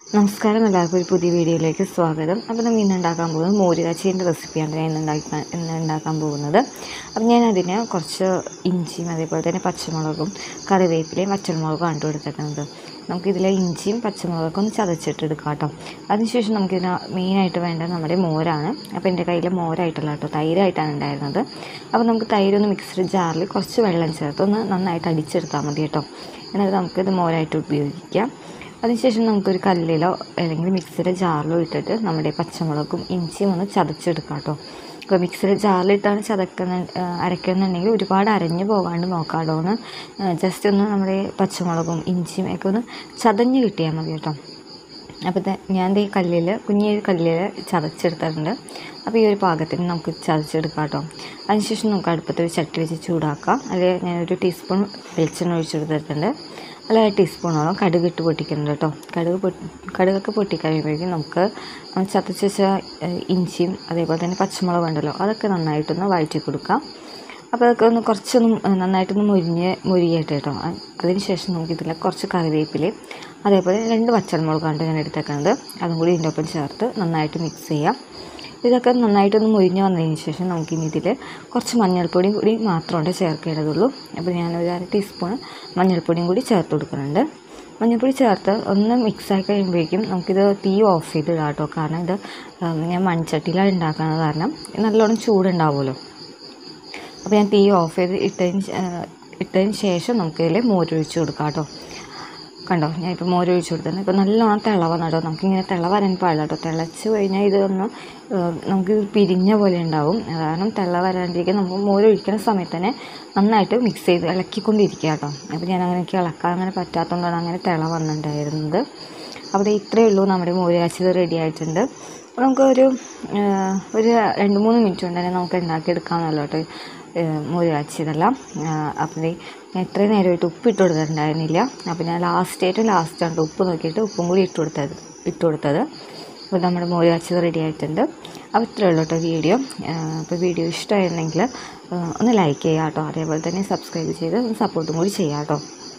നമസ്കാരം, എല്ലാവർക്കും ഒരു പുതിയ വീഡിയോയിലേക്ക് സ്വാഗതം. അപ്പോൾ നമ്മൾ ഇന്ന് ഉണ്ടാക്കാൻ പോകുന്നത് മോര് കാച്ചീൻ്റെ റെസിപ്പിയാണ് ഇന്ന് ഉണ്ടാക്കാൻ പോകുന്നത്. അപ്പോൾ ഞാൻ അതിന് കുറച്ച് ഇഞ്ചിയും അതേപോലെ തന്നെ പച്ചമുളകും കറിവേപ്പിലയും പച്ചമുളകും ആണ് എടുത്തേക്കുന്നത്. നമുക്കിതിലെ ഇഞ്ചിയും പച്ചമുളകൊക്കെ ഒന്ന് ചതച്ചിട്ടെടുക്കാം കേട്ടോ. അതിനുശേഷം നമുക്കിതിന് മെയിനായിട്ട് വേണ്ടത് നമ്മുടെ മോരാണ്. അപ്പോൾ എൻ്റെ കയ്യിൽ മോരായിട്ടല്ല കേട്ടോ, തൈരായിട്ടാണ് ഉണ്ടായിരുന്നത്. അപ്പോൾ നമുക്ക് തൈരൊന്ന് മിക്സഡ് ജാറിൽ കുറച്ച് വെള്ളം ചേർത്ത് ഒന്ന് നന്നായിട്ട് അടിച്ചെടുത്താൽ മതി കേട്ടോ. എന്നിട്ട് നമുക്കിത് മോരായിട്ട് ഉപയോഗിക്കാം. അതിനുശേഷം നമുക്കൊരു കല്ലിലോ അല്ലെങ്കിൽ മിക്സിയുടെ ജാറിലോ ഇട്ടിട്ട് നമ്മുടെ പച്ചമുളകും ഇഞ്ചിയും ഒന്ന് ചതച്ചെടുക്കാം കേട്ടോ. അപ്പോൾ മിക്സിയുടെ ജാറിലിട്ടാണ് അരയ്ക്കുന്നുണ്ടെങ്കിൽ ഒരുപാട് അരഞ്ഞു പോകാണ്ട് നോക്കാമല്ലോ. ഒന്ന് ജസ്റ്റ് ഒന്ന് നമ്മുടെ പച്ചമുളകും ഇഞ്ചിയും ഒക്കെ ഒന്ന് ചതഞ്ഞ് കിട്ടിയാൽ മതി കേട്ടോ. അപ്പോൾ ഞാൻ ഈ കുഞ്ഞൊരു കല്ലിൽ ചതച്ചെടുത്തിട്ടുണ്ട്. അപ്പോൾ ഈ ഒരു പാകത്തിന് നമുക്ക് ചതച്ചെടുക്കാം കേട്ടോ. അതിനുശേഷം നമുക്ക് അടുപ്പത്ത് ഒരു ചട്ടി വെച്ച് ചൂടാക്കാം. അതിൽ ഞാനൊരു ടീസ്പൂൺ വെളിച്ചെണ്ണ ഒഴിച്ചെടുത്തിട്ടുണ്ട്. അല്ല, 1 ടീസ്പൂണോളം കടുകിട്ട് പൊട്ടിക്കുന്നുണ്ട് കേട്ടോ. കടുകൊക്കെ പൊട്ടിക്കഴിയുമ്പോഴേക്കും നമുക്ക് ചതച്ച് വെച്ച ഇഞ്ചിയും അതേപോലെ തന്നെ പച്ചമുളക് ഉണ്ടല്ലോ, അതൊക്കെ നന്നായിട്ടൊന്ന് വഴറ്റി കൊടുക്കാം. അപ്പോൾ അതൊക്കെ കുറച്ചൊന്ന് നന്നായിട്ടൊന്ന് മുരിയട്ടെ കേട്ടോ. അതിനുശേഷം നമുക്കിതിൽ കുറച്ച് കറിവേപ്പിലയും അതേപോലെ 2 പച്ചമുളകാണ് ഞാൻ എടുത്തേക്കുന്നത്. അതും കൂടി ഇതിൻ്റെ ഒപ്പം ചേർത്ത് നന്നായിട്ട് മിക്സ് ചെയ്യാം. ഇതൊക്കെ നന്നായിട്ടൊന്ന് മുരിഞ്ഞ് വന്നതിന് ശേഷം നമുക്കിനി ഇതിൽ കുറച്ച് മഞ്ഞൾപ്പൊടിയും കൂടി മാത്രമേ ചേർക്കേണ്ടതുള്ളൂ. അപ്പോൾ ഞാനൊരു 1/2 ടീസ്പൂൺ മഞ്ഞൾപ്പൊടിയും കൂടി ചേർത്ത് കൊടുക്കുന്നുണ്ട്. മഞ്ഞൾപ്പൊടി ചേർത്ത് ഒന്ന് മിക്സായി കഴിയുമ്പോഴേക്കും നമുക്കിത് തീ ഓഫ് ചെയ്തിടാം കേട്ടോ. കാരണം ഇത് ഞാൻ മൺചട്ടിയിലാണ് ഉണ്ടാക്കുന്നത് കാരണം നല്ലോണം ചൂടുണ്ടാവുമല്ലോ. അപ്പോൾ ഞാൻ തീ ഓഫ് ചെയ്ത് ഇട്ടതിന് ശേഷം നമുക്കിതിൽ മോരൊഴിച്ച് കൊടുക്കാം കേട്ടോ. കണ്ടോ, ഞാൻ ഇപ്പോൾ മോരൊഴിച്ച് കൊടുത്തിട്ടുണ്ട്. ഇപ്പോൾ നല്ലോണം തിളവണം കേട്ടോ. നമുക്കിങ്ങനെ വരാൻ പാടില്ല കേട്ടോ. തിളച്ച് കഴിഞ്ഞാൽ ഇതൊന്ന് നമുക്ക് പിരിഞ്ഞ പോലെ ഉണ്ടാവും. കാരണം വരാണ്ടിരിക്കാൻ നമുക്ക് മോരൊഴിക്കുന്ന സമയത്ത് തന്നെ നന്നായിട്ട് മിക്സ് ചെയ്ത് ഇളക്കിക്കൊണ്ടിരിക്കുക കേട്ടോ. അപ്പോൾ ഞാൻ എനിക്ക് ഇളക്കാൻ അങ്ങനെ പറ്റാത്തതുകൊണ്ടാണ് അങ്ങനെ വന്നിട്ടുണ്ടായിരുന്നത്. അപ്പോൾ ഇത്രയേ ഉള്ളൂ, നമ്മുടെ മോര് കാച്ചിയത് റെഡി ആയിട്ടുണ്ട്. അപ്പോൾ നമുക്കൊരു 2-3 മിനിറ്റ് കൊണ്ട് തന്നെ നമുക്ക് ഉണ്ടാക്കിയെടുക്കാമെന്നല്ലോ കേട്ടോ മോര് കാച്ചിയതെല്ലാം. അപ്പോൾ ഞാൻ ഇത്രയും നേരമായിട്ട് ഉപ്പ് ഇട്ട് കൊടുത്തിട്ടുണ്ടായിരുന്നില്ല. അപ്പോൾ ഞാൻ ലാസ്റ്റാണ് ഉപ്പ് നോക്കിയിട്ട് ഉപ്പും കൂടി ഇട്ട് കൊടുത്തത്. അപ്പോൾ നമ്മുടെ മോര് കാച്ചിയത് റെഡി ആയിട്ടുണ്ട്. അപ്പോൾ ഇത്രയേ ഉള്ളൂ കേട്ടോ വീഡിയോ. അപ്പോൾ വീഡിയോ ഇഷ്ടമായിരുന്നെങ്കിൽ ഒന്ന് ലൈക്ക് ചെയ്യുക കേട്ടോ. അതേപോലെ തന്നെ സബ്സ്ക്രൈബ് ചെയ്ത് സപ്പോർട്ടും കൂടി ചെയ്യാം കേട്ടോ.